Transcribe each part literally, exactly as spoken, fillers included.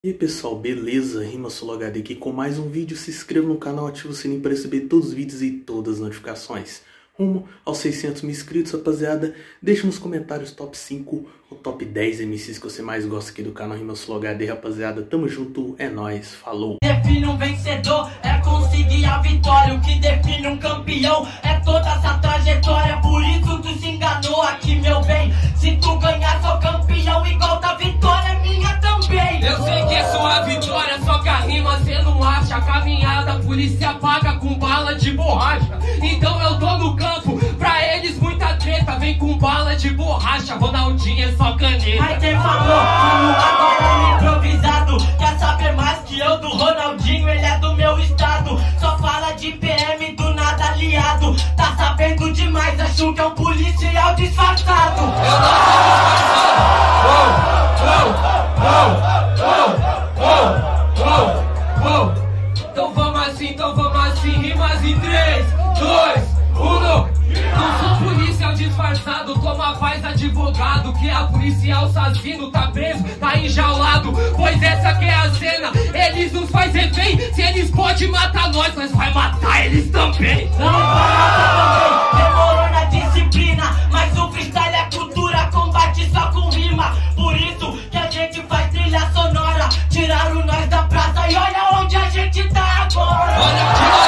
E aí pessoal, beleza? RimaSoloHD aqui com mais um vídeo. Se inscreva no canal, ative o sininho para receber todos os vídeos e todas as notificações. Rumo aos seiscentos mil inscritos, rapaziada. Deixa nos comentários top cinco ou top dez M Cs que você mais gosta aqui do canal RimaSoloHD, rapaziada. Tamo junto, é nóis, falou! Define um vencedor, é conseguir a vitória. O que define um campeão é toda essa trajetória. Por isso tu se enganou aqui, meu bem. Se tu ganhar, sou campeão igual da vitória, é minha também. Eu sei que é sua vitória, só que a rima cê não acha. A caminhada a polícia paga com bala de borracha. Então eu tô no campo, pra eles muita treta. Vem com bala de borracha, Ronaldinho é só caneta. Aí quem falou, como agora é improvisado. Quer saber mais que eu do Ronaldinho, ele é do meu estado. Só fala de P M do nada aliado. Tá sabendo demais, acho que é um policial disfarçado. Eu não sou disfarçado. Oh, oh, oh, oh, oh, oh. Então vamos assim, então vamos assim. Rimas em três, dois, um. Não sou policial disfarçado, toma paz advogado. Que a policial assassino tá preso, tá enjaulado. Pois essa que é a cena, eles nos faz refém. Se eles podem matar nós, nós vai matar eles também. Não vai matar também, demorou na disciplina. Mas o freestyle é cultura, combate só com rima. Por isso que a gente faz trilha sonora. Tiraram nós da praça e olha onde a gente tá agora. Olha onde nós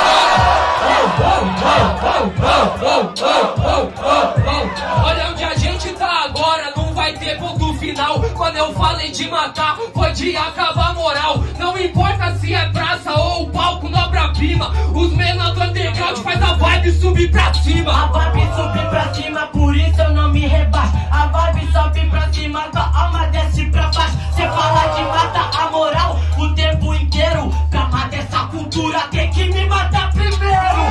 tá. Olha onde a gente tá agora, não vai ter ponto final. Quando eu falei de matar, foi de acabar a moral. Não importa se é praça ou palco, obra-prima. Os menores do underground faz a vibe subir pra cima. A vibe subir pra cima, por isso eu não me rebaixo. A vibe sobe pra cima, tua alma desce pra baixo. Cê fala de matar a moral o tempo inteiro. Pra matar essa cultura tem que me matar primeiro.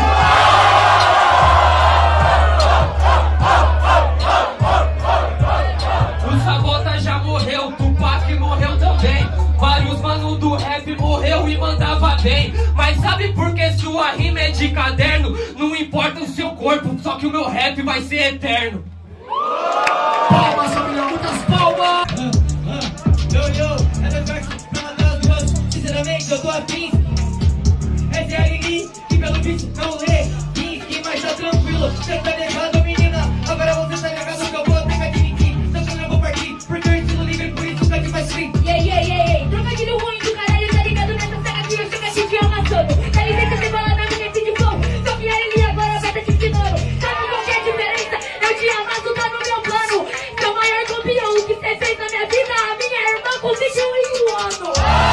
O Sabota já morreu, Tupac morreu também. Vários manos do rap morreu e mandava bem. Mas sabe por que sua rima é de caderno? Não importa o seu corpo, só que o meu rap vai ser eterno. Palmas, família, muitas palmas! Yo, yo, é dois versos pra matar os outros. Sinceramente, eu tô afim. Essa é a Lili, que pelo visto não lê. Fins que mais tá tranquilo. Você tá ligado, menina? Agora você tá ligado que eu vou pegar de mentir. Só que eu não vou partir, porque eu ensino livre, por isso fica de mais free. Yeah, yeah, yeah, yeah. Trocadilho ruim do caralho, tá ligado nessa saga aqui, eu chego aqui te amassando. Dá licença, você fala na minha de flow. Só que a Lili agora vai tá te ensinando. Sabe qual que é a diferença? Eu te amasso, tá no meu plano. Seu maior campeão, o que você fez na minha vida, a minha irmã conseguiu em um ano.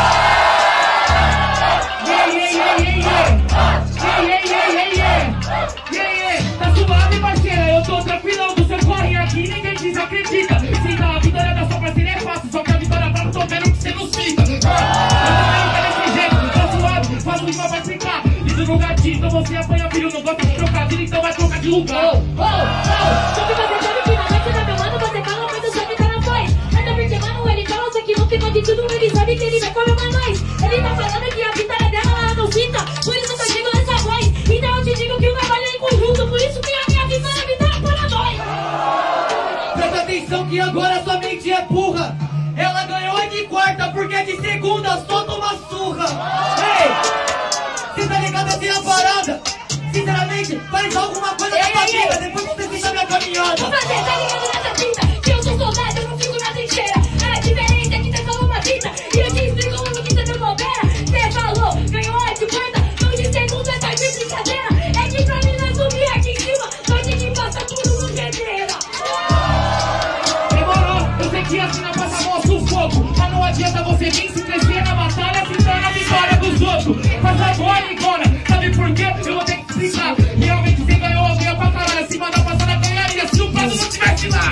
Yeah, yeah, yeah, yeah, yeah. Yeah, yeah, yeah, yeah, yeah. Yeah, yeah. Tá suave, parceira, eu tô tranquilão. Você corre aqui, ninguém desacredita. Sim, a vitória da sua parceira é fácil, só que a vitória pra tô vendo que você não cita. Eu também tá desse jeito, tá suave, faço rima pra explicar. Isso no gatinho, então você apanha filho, não gosta de trocadilho, então vai trocar de lugar. Oh, oh, oh. Só que você sabe que na noite da meu mano você fala, mas eu só que tá na voz. Até porque, mano, ele fala, só que no final de tudo ele sabe que ele vai comer mais nós. Ele tá falando que a vitória dela ela não cita, por isso que eu digo nessa voz. Então eu te digo que o trabalho é em conjunto, por isso que a minha vitória é vitória para nós. Presta atenção que agora sua mente é burra. Ela ganhou de quarta porque de segunda só toma surra. Ei, cê tá ligado assim a parada? Sinceramente, faz alguma coisa da tua vida depois que você fizer minha caminhada. Vou fazer, tá ligado nessa fita, que eu sou soldado, eu não fico na trincheira. A diferença é que você falou uma fita, e eu te explico como que você me bobeira. Você falou, ganhou a de quarta, não de segunda, tá de brincadeira. É que pra mim não subir aqui em cima, só de que passa tudo no pedreira. Demorou, eu sei que assim não passa a mão sufoco. Mas não adianta você vir se crescer na batalha, se torna a vitória dos outros. Mas agora, agora, sabe por quê? Eu vou ter que explicar. Realmente você ganhou alguém pra caralho. Se mandar passar na ganharia, se o prazo não tivesse lá.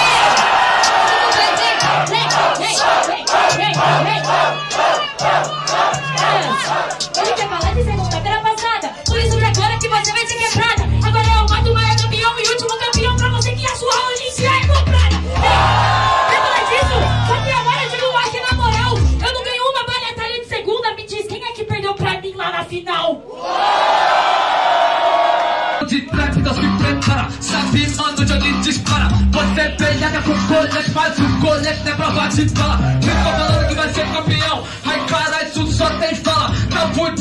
Ele quer falar de segunda-feira passada, por isso de agora que você vai ser quebrada. Agora eu mato o maior campeão e último campeão pra você que a sua hoje em dia é comprada. Quer falar disso? Só que agora eu digo aqui na moral, eu não ganho uma batalha de segunda, me diz quem é que perdeu pra mim lá na final. De trap não se prepara, sabe mano de onde dispara. Você peleada com colete, mas o colete não é prova de bala. Fico falando que vai ser campeão.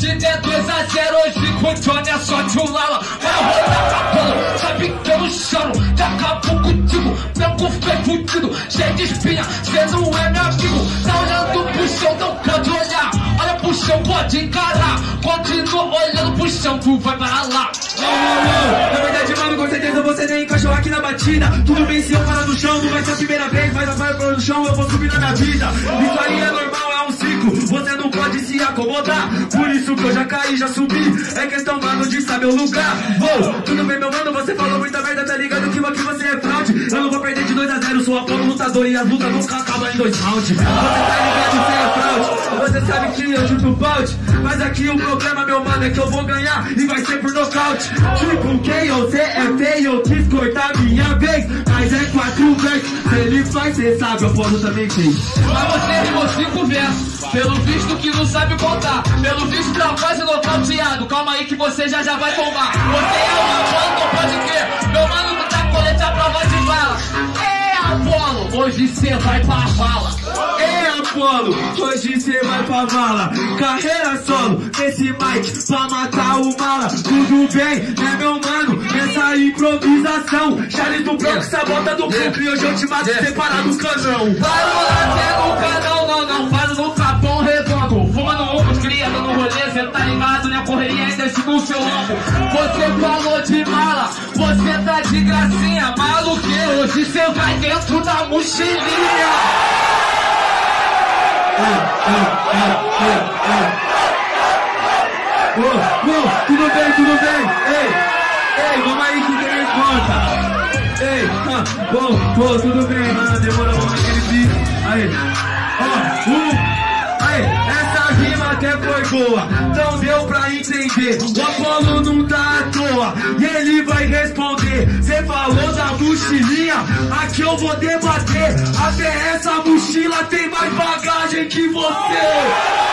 de der dois a zero hoje com o Johnny é só de um lala. Vai rodar cabelo, sabe que eu não choro. Já acabou contigo, branco foi fudido, cheio de espinha, cê não é meu amigo. Tá olhando pro chão, não pode olhar. Olha pro chão, pode encarar. Continua olhando pro chão, tu vai para lá. Não, não, não. Na verdade, mano, com certeza você nem encaixou aqui na batida. Tudo bem se eu parar no chão, não vai ser a primeira vez. Mas eu vai pro chão, eu vou subir na minha vida. Isso aí é normal, é um ciclo. Você não pode se acomodar. Por isso que eu já caí, já subi. É questão, mano, de saber o lugar. Vou, tudo bem, meu mano, você falou muita merda, tá ligado que aqui você é fraude. Eu não vou perder de dois a zero, sou a Apolo lutador e as lutas nunca acabam em dois rounds. Você tá ligado, você é fraude. Você sabe que eu chuto o balde. Mas aqui o problema, meu mano, é que eu vou ganhar e vai ser por nocaute. Tipo, quem você é feio, eu quis cortar minha vez. Mas é quatro vezes, se ele faz, cê sabe, eu posso também ter. Mas você rimou cinco versos, pelo visto que não sabe contar. Pelo visto tá quase nocauteado, calma aí que você já já vai tomar. Você é uma bola, não pode crer. Meu mano não tá colete a prova de bala. É Apolo, hoje cê vai pra vala. É Apolo, hoje cê vai pra vala. Carreira solo, esse mic pra matar o mala. Tudo bem, né meu mano, nessa improvisação. Charles do Bronx, sabota do Brooklyn. Hoje eu te mato separado do canão. Para lá, no canal, não, não, faz no Capão Redondo. Fumando um, cria, dando rolê, cê tá ligado, né? Correria ainda no seu ombro. Você falou de mala, você tá de gracinha. Maluqueiro, hoje cê vai dentro da mochilinha. Ô, ô, tudo bem, tudo bem? Ei, ei, vamos aí que tem conta. Ei, ah, bom, bom, tudo bem, mano, demorou um aquele vídeo. Aí, ó, um, aí, essa rima até foi boa, então deu pra entender. O Apolo não tá à toa, e ele vai responder. Cê falou da mochilinha, aqui eu vou debater. Até essa mochila tem mais bagagem que você.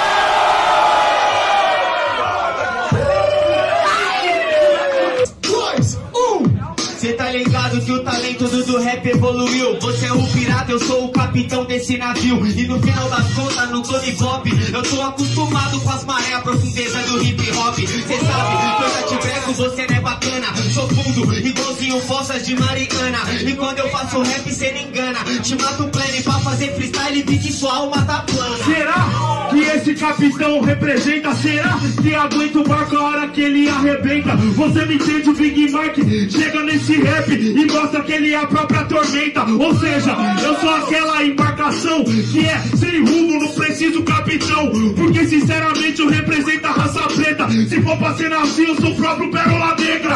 Cê tá ligado que o talento do, do rap evoluiu. Você é o pirata, eu sou o capitão desse navio. E no final das contas, no Tony Pop, eu tô acostumado com as marés, a profundeza do hip hop. Cê sabe, que eu já te breco, você não é bacana. Sou fundo, igualzinho fossas de Mariana. E quando eu faço rap, cê não engana. Te mato plane pra fazer freestyle, vi que sua alma tá plana. Será que esse capitão representa? Será que aguenta o barco a hora que ele arrebenta? Você me entende, o Big Mark chega nesse rap e mostra que ele é a própria tormenta. Ou seja, eu sou aquela embarcação que é sem rumo, não preciso capitão. Porque sinceramente eu represento a raça preta. Se for pra ser assim, eu sou o próprio Pérola Negra.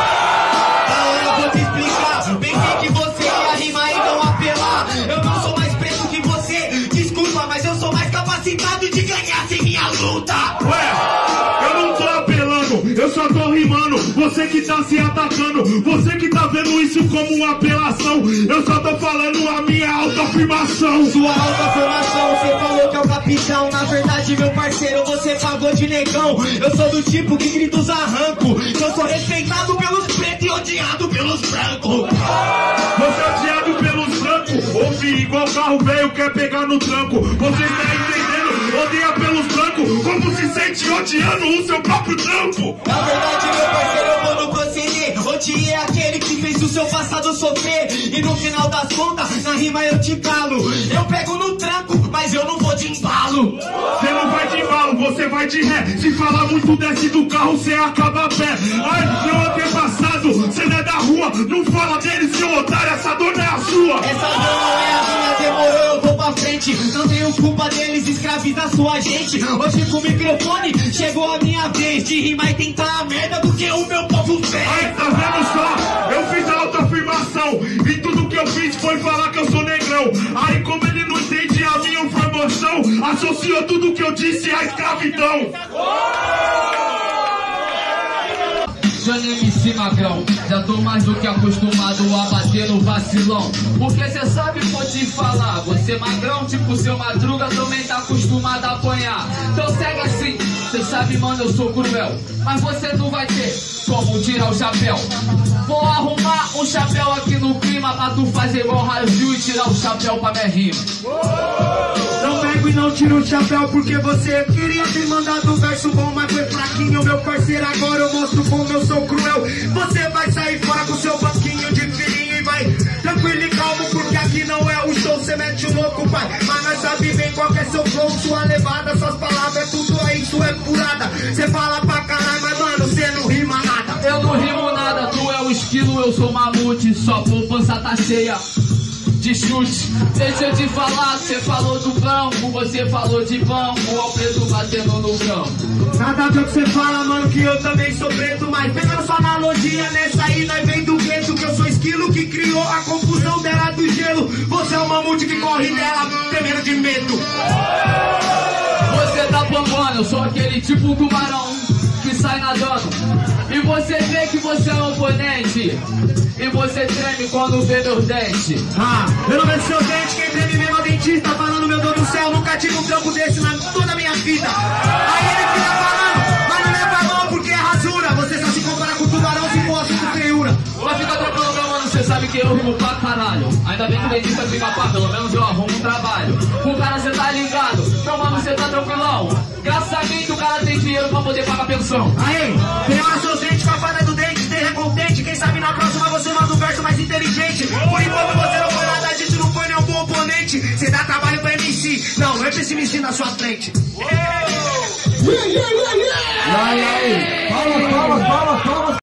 Agora eu vou te explicar. Pensei que você ia rimar e não apelar. Eu não sou mais preto que você, desculpa, mas eu sou mais capacitado de ganhar sem minha luta. Ué, eu não tô apelando, eu só tô rimando. Você que tá se atacando, você que tá vendo isso como uma apelação. Eu só tô falando a minha autoafirmação. Sua autoafirmação, você falou que é o capitão. Na verdade, meu parceiro, você pagou de negão. Eu sou do tipo que gritos arranco. Eu sou respeitado pelos pretos e odiado pelos brancos. Você é odiado pelos brancos, ouve igual carro velho quer pegar no tranco. Você tá entendendo? Odeia pelos brancos, como se sente odiando o seu próprio trampo. Na verdade, meu parceiro, eu vou no proceder. Odiei aquele que fez o seu passado sofrer. E no final das contas, na rima eu te calo. Eu pego no tranco, mas eu não vou de embalo. Você não vai de embalo, você vai de ré. Se falar muito, desce do carro, você acaba a pé. Ai, meu antepassado, você não é da rua. Não fala dele, seu otário, essa dor não é a sua. Essa dor não é a minha, demorou, eu vou pra frente. Não tenho culpa deles, escravizar sua gente. Hoje com o microfone, chegou a minha vez de rimar e tentar a merda do que o meu povo fez. Ai, tá vendo só? Eu fiz a autoafirmação e tudo que eu fiz foi falar que eu sou negrão. Aí como ele não entende a minha informação, associou tudo que eu disse à escravidão. Johnny M C Magrão, já tô mais do que acostumado a bater no vacilão. Porque cê sabe, vou te falar, você magrão, tipo seu Madruga, também tá acostumado a apanhar. Então segue assim, cê sabe, mano, eu sou cruel, mas você não vai ter como tirar o chapéu. Vou arrumar um chapéu aqui no clima pra tu fazer igual Raio e tirar o chapéu pra minha rima. Não pego e não tiro o chapéu porque você queria ter mandado um verso bom, mas foi fraquinho, meu parceiro. Agora eu mostro como eu sou cruel. Você vai sair fora com seu banquinho de filhinho e vai tranquilo e calmo, porque aqui não é o show, cê mete o louco, pai. Mas nós sabe bem qual que é seu flow, sua levada, suas palavras, é tudo aí, isso é furada. Cê fala pra caralho, mas mano, cê não rima nada. Eu não rimo nada, tu é o esquilo, eu sou mamute. Sua poupança tá cheia de chute. Deixa eu te falar, você falou do banco, você falou de banco, o preto batendo no campo. Nada a ver o que você fala, mano, que eu também sou preto, mas pegando sua analogia nessa aí, nós vem do gueto, que eu sou esquilo que criou a confusão dela do gelo. Você é o mamute que corre dela, tremendo de medo. Você tá pambando, eu sou aquele tipo tubarão que sai nadando. E você vê que você é um oponente, e você treme quando vê meus dentes. Ah, eu não vejo seu dente, quem treme mesmo é o dentista. Falando, meu Deus do céu, nunca tive um trampo desse na toda a minha vida. Aí ele fica falando, mas não leva a mão porque é rasura. Você só se compara com tubarão se for assunto feiura. Mas fica tranquilo, meu mano, cê sabe que eu rimo pra caralho. Ainda bem que o dentista fica pá, pelo menos eu arrumo um trabalho. Com o cara cê tá ligado, então mano, cê tá tranquilão. Graças a mim que o cara tem dinheiro pra poder pagar pensão. Aí, tem hora seus dentes com a fada do dente, esteja contente. Quem sabe na próxima você manda um verso mais inteligente. Por enquanto você não foi nada disso, não foi nenhum bom oponente. Cê dá trabalho pra M C, não, não é pra esse M C na sua frente. Yeah, yeah, yeah, yeah! E aí, palmas, palmas, palmas, palmas.